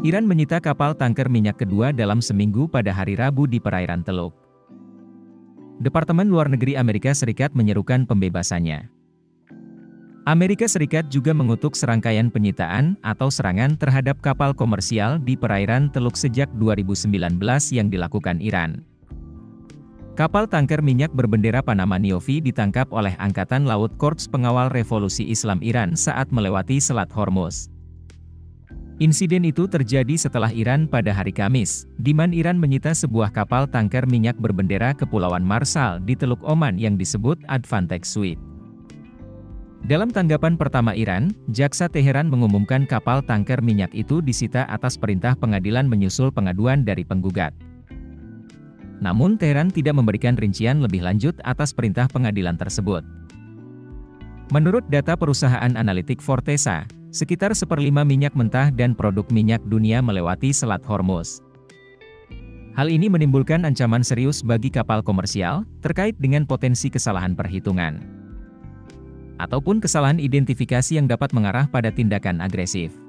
Iran menyita kapal tanker minyak kedua dalam seminggu pada hari Rabu di perairan Teluk. Departemen Luar Negeri Amerika Serikat menyerukan pembebasannya. Amerika Serikat juga mengutuk serangkaian penyitaan atau serangan terhadap kapal komersial di perairan Teluk sejak 2019 yang dilakukan Iran. Kapal tanker minyak berbendera Panama Niovi ditangkap oleh Angkatan Laut Korps Pengawal Revolusi Islam Iran saat melewati Selat Hormuz. Insiden itu terjadi setelah Iran pada hari Kamis, di mana Iran menyita sebuah kapal tanker minyak berbendera Kepulauan Marshall di Teluk Oman yang disebut Advantage Sweet. Dalam tanggapan pertama Iran, Jaksa Teheran mengumumkan kapal tanker minyak itu disita atas perintah pengadilan menyusul pengaduan dari penggugat. Namun Teheran tidak memberikan rincian lebih lanjut atas perintah pengadilan tersebut. Menurut data perusahaan analitik Fortesa, sekitar 1/5 minyak mentah dan produk minyak dunia melewati Selat Hormuz. Hal ini menimbulkan ancaman serius bagi kapal komersial, terkait dengan potensi kesalahan perhitungan ataupun kesalahan identifikasi yang dapat mengarah pada tindakan agresif.